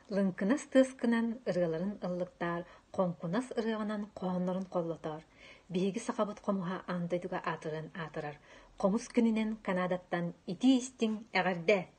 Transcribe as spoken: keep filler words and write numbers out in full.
Лынкынас тыскынан ыргаларын ыллыктар, конкунас ырыганан кооннорун коллотор. Биһиги сахабыт комуха андайдуга атырын атырар. Комус күнүнен Канадаттан ити истиң äгärдэ